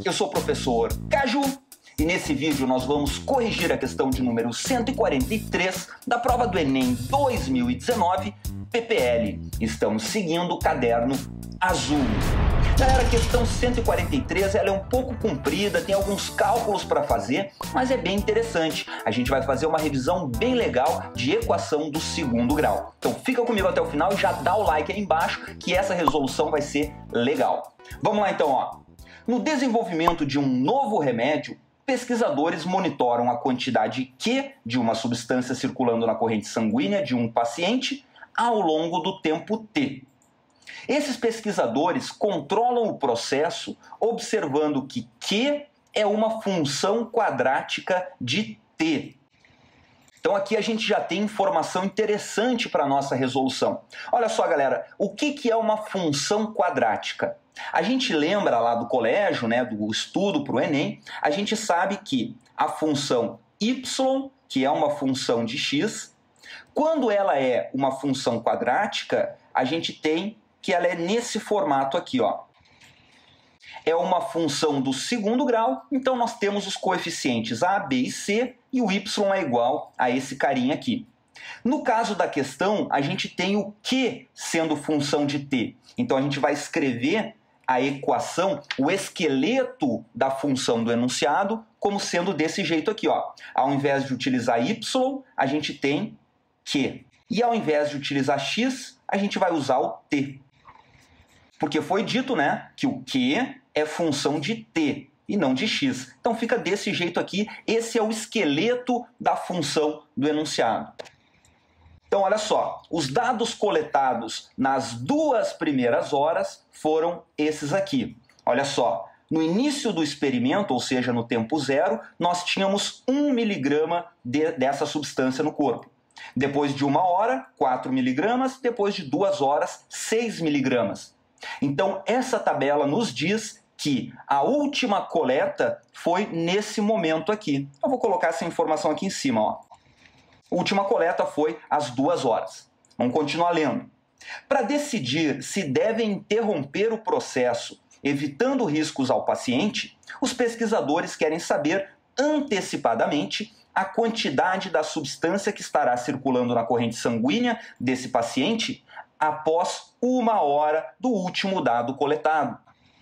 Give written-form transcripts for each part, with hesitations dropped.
Eu sou o professor Caju e nesse vídeo nós vamos corrigir a questão de número 143 da prova do Enem 2019 PPL. Estamos seguindo o caderno azul. Galera, a questão 143 ela é um pouco comprida, tem alguns cálculos para fazer, mas é bem interessante. A gente vai fazer uma revisão bem legal de equação do segundo grau. Então fica comigo até o final e já dá o like aí embaixo que essa resolução vai ser legal. Vamos lá então, ó. No desenvolvimento de um novo remédio, pesquisadores monitoram a quantidade Q de uma substância circulando na corrente sanguínea de um paciente ao longo do tempo T. Esses pesquisadores controlam o processo observando que Q é uma função quadrática de T. Então aqui a gente já tem informação interessante para a nossa resolução. Olha só, galera, o que é uma função quadrática? A gente lembra lá do colégio, né, do estudo para o Enem, a gente sabe que a função y, que é uma função de x, quando ela é uma função quadrática, a gente tem que ela é nesse formato aqui, ó. É uma função do segundo grau, então nós temos os coeficientes a, b e c, e o y é igual a esse carinha aqui. No caso da questão, a gente tem o q sendo função de t. Então a gente vai escrever a equação, o esqueleto da função do enunciado, como sendo desse jeito aqui, ó. Ao invés de utilizar y, a gente tem q. E ao invés de utilizar x, a gente vai usar o t. Porque foi dito, né, que o q é função de t e não de x. Então fica desse jeito aqui, esse é o esqueleto da função do enunciado. Então olha só, os dados coletados nas 2 primeiras horas foram esses aqui. Olha só, no início do experimento, ou seja, no tempo zero, nós tínhamos 1 miligrama dessa substância no corpo. Depois de 1 hora, 4 miligramas, depois de 2 horas, 6 miligramas. Então essa tabela nos diz que a última coleta foi nesse momento aqui. Eu vou colocar essa informação aqui em cima, ó. A última coleta foi às 2 horas. Vamos continuar lendo. Para decidir se devem interromper o processo, evitando riscos ao paciente, os pesquisadores querem saber antecipadamente a quantidade da substância que estará circulando na corrente sanguínea desse paciente após 1 hora do último dado coletado.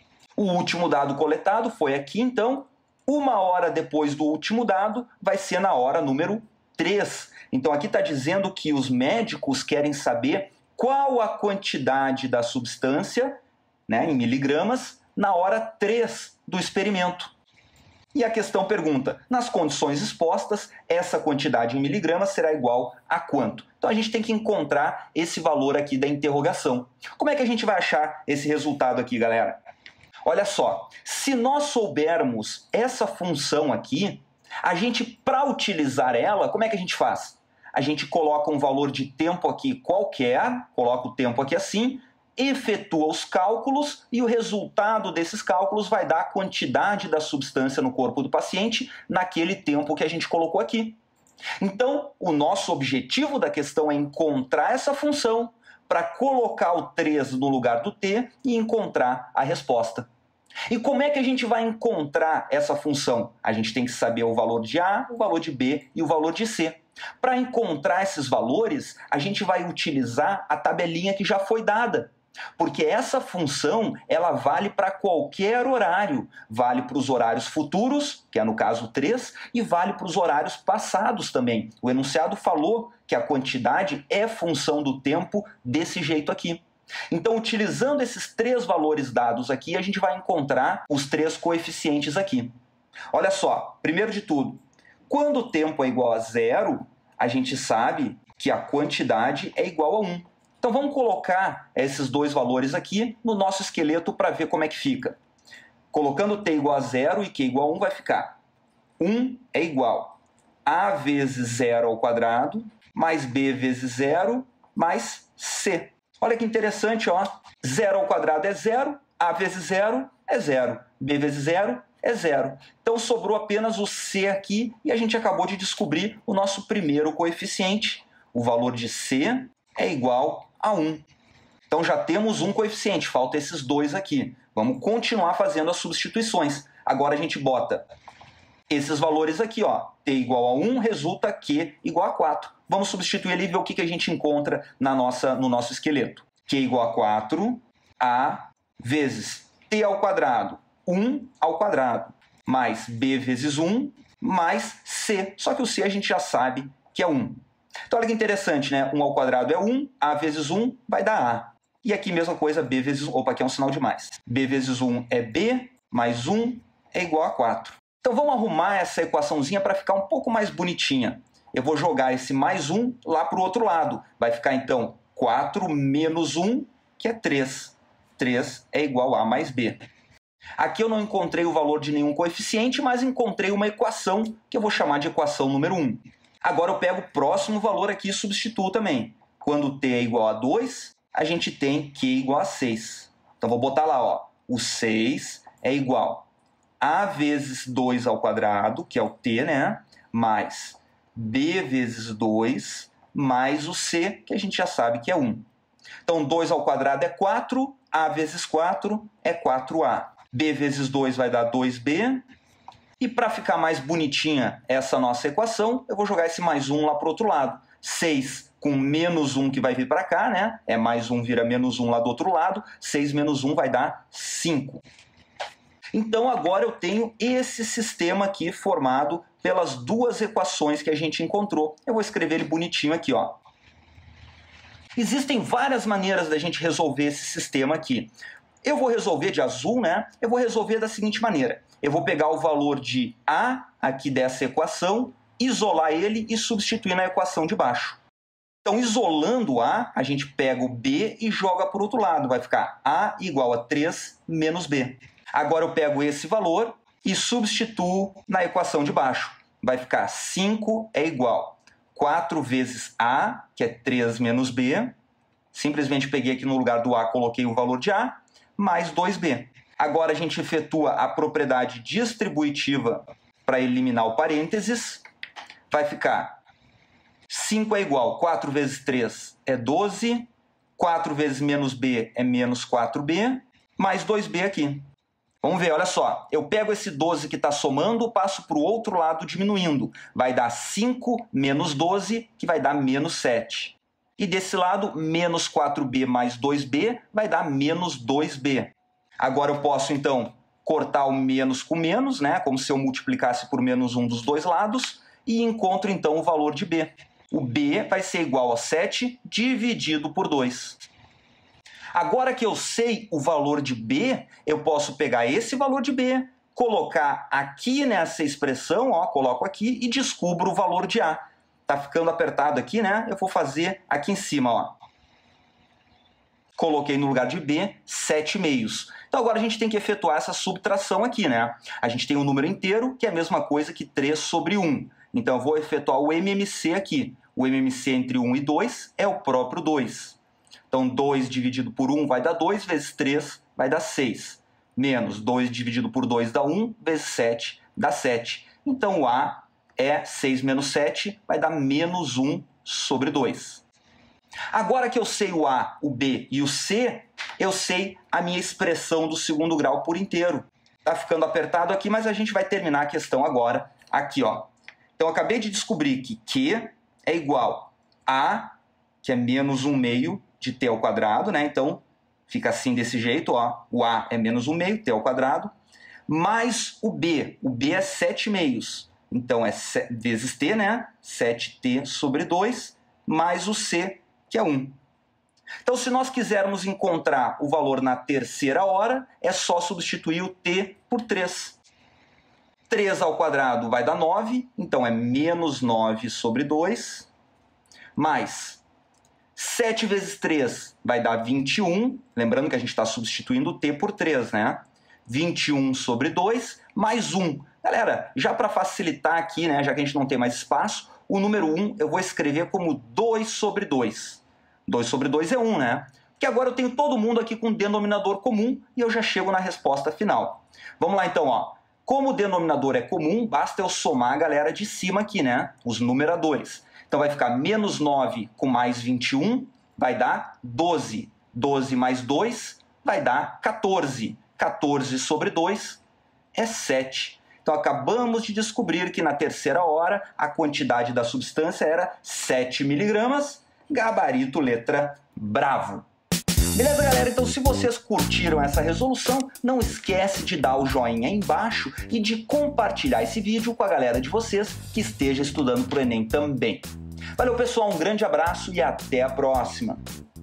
O último dado coletado foi aqui, então, 1 hora depois do último dado vai ser na hora número 3. Então aqui está dizendo que os médicos querem saber qual a quantidade da substância, né, em miligramas, na hora 3 do experimento. E a questão pergunta, nas condições expostas, essa quantidade em miligramas será igual a quanto? Então a gente tem que encontrar esse valor aqui da interrogação. Como é que a gente vai achar esse resultado aqui, galera? Olha só, se nós soubermos essa função aqui, a gente, para utilizar ela, como é que a gente faz? A gente coloca um valor de tempo aqui qualquer, coloca o tempo aqui assim, efetua os cálculos e o resultado desses cálculos vai dar a quantidade da substância no corpo do paciente naquele tempo que a gente colocou aqui. Então, o nosso objetivo da questão é encontrar essa função para colocar o 3 no lugar do t e encontrar a resposta. E como é que a gente vai encontrar essa função? A gente tem que saber o valor de A, o valor de B e o valor de C. Para encontrar esses valores, a gente vai utilizar a tabelinha que já foi dada. Porque essa função, ela vale para qualquer horário. Vale para os horários futuros, que é no caso 3, e vale para os horários passados também. O enunciado falou que a quantidade é função do tempo desse jeito aqui. Então, utilizando esses 3 valores dados aqui, a gente vai encontrar os 3 coeficientes aqui. Olha só, primeiro de tudo, quando o tempo é igual a 0, a gente sabe que a quantidade é igual a 1. Então vamos colocar esses 2 valores aqui no nosso esqueleto para ver como é que fica. Colocando t igual a 0 e q igual a 1 vai ficar 1 é igual a vezes 0 ao quadrado mais b vezes 0 mais c. Olha que interessante, ó. 0 ao quadrado é 0, a vezes 0 é 0, b vezes 0 é 0. Então sobrou apenas o c aqui e a gente acabou de descobrir o nosso primeiro coeficiente. O valor de c é igual a 1. Então já temos um coeficiente, falta esses 2 aqui. Vamos continuar fazendo as substituições. Agora a gente bota esses valores aqui, ó. T igual a 1 resulta Q igual a 4. Vamos substituir ali e ver o que a gente encontra no nosso esqueleto. Q igual a 4, A vezes T ao quadrado, 1 ao quadrado, mais B vezes 1, mais C. Só que o C a gente já sabe que é 1. Então olha que interessante, né? 1 ao quadrado é 1, A vezes 1 vai dar A. E aqui mesma coisa, B vezes 1, opa, aqui é um sinal de mais. B vezes 1 é B, mais 1 é igual a 4. Então vamos arrumar essa equaçãozinha para ficar um pouco mais bonitinha. Eu vou jogar esse mais 1 lá para o outro lado. Vai ficar então 4 menos 1, que é 3. 3 é igual a mais B. Aqui eu não encontrei o valor de nenhum coeficiente, mas encontrei uma equação que eu vou chamar de equação número 1. Agora eu pego o próximo valor aqui e substituo também. Quando t é igual a 2, a gente tem q igual a 6. Então vou botar lá, ó, o 6 é igual a vezes 2 ao quadrado, que é o t, né? Mais b vezes 2, mais o c, que a gente já sabe que é 1. Então 2 ao quadrado é 4, a vezes 4 é 4a. b vezes 2 vai dar 2b. E para ficar mais bonitinha essa nossa equação, eu vou jogar esse mais 1 lá para o outro lado. 6 com menos 1 que vai vir para cá, né? É mais 1 vira menos 1 lá do outro lado. 6 menos 1 vai dar 5. Então agora eu tenho esse sistema aqui formado pelas duas equações que a gente encontrou. Eu vou escrever ele bonitinho aqui, ó. Existem várias maneiras da gente resolver esse sistema aqui. Eu vou resolver de azul, né? Eu vou resolver da seguinte maneira. Eu vou pegar o valor de A aqui dessa equação, isolar ele e substituir na equação de baixo. Então, isolando A, a gente pega o B e joga para o outro lado. Vai ficar A igual a 3 menos B. Agora eu pego esse valor e substituo na equação de baixo. Vai ficar 5 é igual a 4 vezes A, que é 3 menos B. Simplesmente peguei aqui no lugar do A, coloquei o valor de A, mais 2B. Agora a gente efetua a propriedade distributiva para eliminar o parênteses. Vai ficar 5 é igual a 4 vezes 3 é 12, 4 vezes menos B é menos 4B, mais 2B aqui. Vamos ver, olha só. Eu pego esse 12 que está somando, passo para o outro lado diminuindo. Vai dar 5 menos 12, que vai dar menos 7. E desse lado, menos 4B mais 2B vai dar menos 2B. Agora eu posso, então, cortar o menos com menos, né? Como se eu multiplicasse por menos 1 dos dois lados, e encontro, então, o valor de B. O B vai ser igual a 7 dividido por 2. Agora que eu sei o valor de B, eu posso pegar esse valor de B, colocar aqui nessa expressão, ó, coloco aqui e descubro o valor de A. Tá ficando apertado aqui, né? Eu vou fazer aqui em cima, ó. Coloquei no lugar de B 7 meios. Então agora a gente tem que efetuar essa subtração aqui, né? A gente tem um número inteiro, que é a mesma coisa que 3 sobre 1. Então eu vou efetuar o MMC aqui. O MMC entre 1 e 2 é o próprio 2. Então 2 dividido por 1 vai dar 2, vezes 3 vai dar 6. Menos 2 dividido por 2 dá 1, vezes 7 dá 7. Então o A é 6 menos 7, vai dar menos 1 sobre 2. Agora que eu sei o A, o B e o C, eu sei a minha expressão do segundo grau por inteiro. Tá ficando apertado aqui, mas a gente vai terminar a questão agora aqui, ó. Então eu acabei de descobrir que Q é igual a, que é menos 1 meio de t ao quadrado, né? Então fica assim desse jeito, ó. O A é menos 1 meio, t ao quadrado, mais o B. O B é 7 meios. Então é vezes t, né? 7t sobre 2, mais o C, que é 1. Então, se nós quisermos encontrar o valor na terceira hora, é só substituir o t por 3. 3 ao quadrado vai dar 9, então é menos 9 sobre 2, mais 7 vezes 3 vai dar 21, lembrando que a gente está substituindo o t por 3, né? 21 sobre 2, mais 1. Galera, já para facilitar aqui, né, já que a gente não tem mais espaço, o número 1 eu vou escrever como 2 sobre 2. 2 sobre 2 é 1, né? Porque agora eu tenho todo mundo aqui com denominador comum e eu já chego na resposta final. Vamos lá então, ó. Como o denominador é comum, basta eu somar a galera de cima aqui, né? Os numeradores. Então vai ficar menos 9 com mais 21, vai dar 12. 12 mais 2 vai dar 14. 14 sobre 2 é 7. Então acabamos de descobrir que na terceira hora a quantidade da substância era 7 miligramas, gabarito letra Bravo. Beleza, galera? Então se vocês curtiram essa resolução, não esquece de dar o joinha aí embaixo e de compartilhar esse vídeo com a galera de vocês que esteja estudando para o Enem também. Valeu, pessoal, um grande abraço e até a próxima!